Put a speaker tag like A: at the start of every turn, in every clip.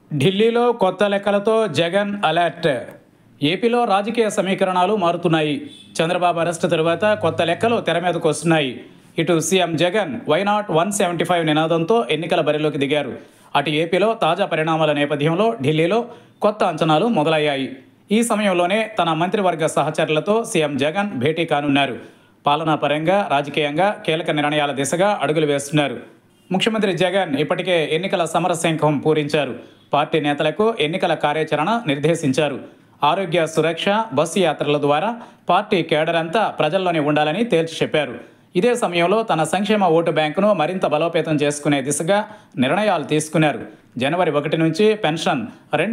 A: ఢిల్లీలో కొత్త లెక్కలతో జగన్ అలర్ట్. ఏపీలో రాజకీయ సమీకరణాలు మారుతున్నాయి. చంద్రబాబు అరెస్టు తరువాత కొత్త లెక్కలు తెర మీదకు వస్తున్నాయి. ఇటు సీఎం జగన్ వైనాట్ 175 నినాదంతో ఎన్నికల బరిలోకి దిగారు. అటు ఏపీలో తాజా పరిణామాల నేపథ్యంలో ఢిల్లీలో కొత్త అంచనాలు మొదలయ్యాయి. ఈ సమయంలోనే తన మంత్రివర్గ సహచరులతో సీఎం జగన్ భేటీ కానున్నారు. పాలనా పరంగా, రాజకీయంగా కీలక నిర్ణయాల దిశగా అడుగులు వేస్తున్నారు. ముఖ్యమంత్రి జగన్ ఇప్పటికే ఎన్నికల సమరశంఖం పూరించారు. పార్టీ నేతలకు ఎన్నికల కార్యాచరణ నిర్దేశించారు. ఆరోగ్య సురక్ష, బస్సు యాత్రల ద్వారా పార్టీ కేడర్ అంతా ప్రజల్లోనే ఉండాలని తేల్చి చెప్పారు. ఇదే సమయంలో తన సంక్షేమ ఓటు బ్యాంకును మరింత బలోపేతం చేసుకునే దిశగా నిర్ణయాలు తీసుకున్నారు. జనవరి 1 నుంచి పెన్షన్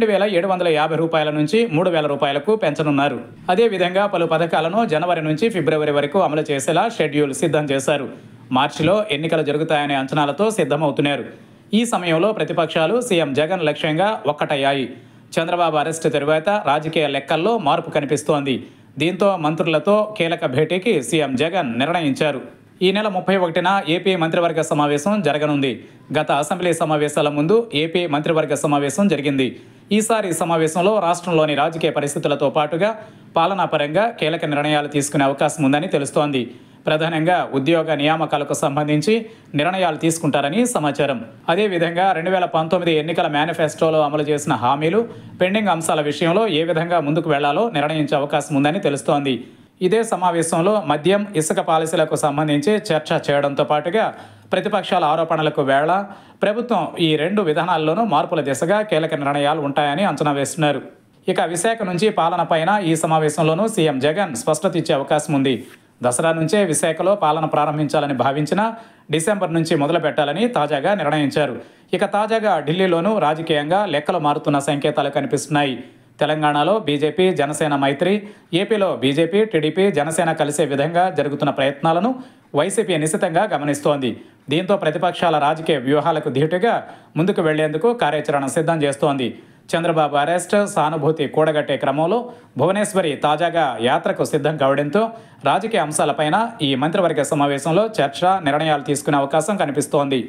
A: 2,750 రూపాయల నుంచి 3,000 రూపాయలకు పెంచనున్నారు. అదేవిధంగా పలు పథకాలను జనవరి నుంచి ఫిబ్రవరి వరకు అమలు చేసేలా షెడ్యూల్ సిద్ధం చేశారు. మార్చిలో ఎన్నికలు జరుగుతాయనే అంచనాలతో సిద్ధమవుతున్నారు. ఈ సమయంలో ప్రతిపక్షాలు సీఎం జగన్ లక్ష్యంగా ఒక్కటయ్యాయి. చంద్రబాబు అరెస్టు తరువాత రాజకీయ లెక్కల్లో మార్పు కనిపిస్తోంది. దీంతో మంత్రులతో కీలక భేటీకి సీఎం జగన్ నిర్ణయించారు. ఈ నెల 31న ఏపీ మంత్రివర్గ సమావేశం జరగనుంది. గత అసెంబ్లీ సమావేశాల ముందు ఏపీ మంత్రివర్గ సమావేశం జరిగింది. ఈసారి సమావేశంలో రాష్ట్రంలోని రాజకీయ పరిస్థితులతో పాటుగా పాలనాపరంగా కీలక నిర్ణయాలు తీసుకునే అవకాశం ఉందని తెలుస్తోంది. ప్రధానంగా ఉద్యోగ నియామకాలకు సంబంధించి నిర్ణయాలు తీసుకుంటారని సమాచారం. అదేవిధంగా 2019 ఎన్నికల మేనిఫెస్టోలో అమలు చేసిన హామీలు, పెండింగ్ అంశాల విషయంలో ఏ విధంగా ముందుకు వెళ్లాలో నిర్ణయించే అవకాశం ఉందని తెలుస్తోంది. ఇదే సమావేశంలో మద్యం, ఇసుక పాలసీలకు సంబంధించి చర్చ చేయడంతో పాటుగా ప్రతిపక్షాల ఆరోపణలకు వేళ ప్రభుత్వం ఈ 2 విధానాల్లోనూ మార్పుల దిశగా కీలక నిర్ణయాలు ఉంటాయని అంచనా వేస్తున్నారు. ఇక విశాఖ నుంచి పాలన పైన ఈ సమావేశంలోనూ సీఎం జగన్ స్పష్టత ఇచ్చే అవకాశం ఉంది. దసరా నుంచే విశాఖలో పాలన ప్రారంభించాలని భావించిన డిసెంబర్ నుంచి మొదలు పెట్టాలని తాజాగా నిర్ణయించారు. ఇక తాజాగా ఢిల్లీలోనూ రాజకీయంగా లెక్కలు మారుతున్న సంకేతాలు కనిపిస్తున్నాయి. తెలంగాణలో బీజేపీ, జనసేన మైత్రి, ఏపీలో బీజేపీ, టీడీపీ, జనసేన కలిసే విధంగా జరుగుతున్న ప్రయత్నాలను వైసీపీ నిశితంగా గమనిస్తోంది. దీంతో ప్రతిపక్షాల రాజకీయ వ్యూహాలకు ధీటుగా ముందుకు వెళ్లేందుకు కార్యాచరణ సిద్ధం చేస్తోంది. చంద్రబాబు అరెస్ట్, సానుభూతి కూడగట్టే క్రమంలో భువనేశ్వరి తాజాగా యాత్రకు సిద్ధం కావడంతో రాజకీయ అంశాలపైన ఈ మంత్రివర్గ సమావేశంలో చర్చ, నిర్ణయాలు తీసుకునే అవకాశం కనిపిస్తోంది.